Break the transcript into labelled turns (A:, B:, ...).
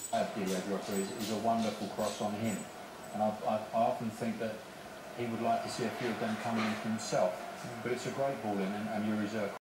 A: is a wonderful cross on him, and I often think that he would like to see a few of them coming in for himself. But it's a great ball in, and your reserve.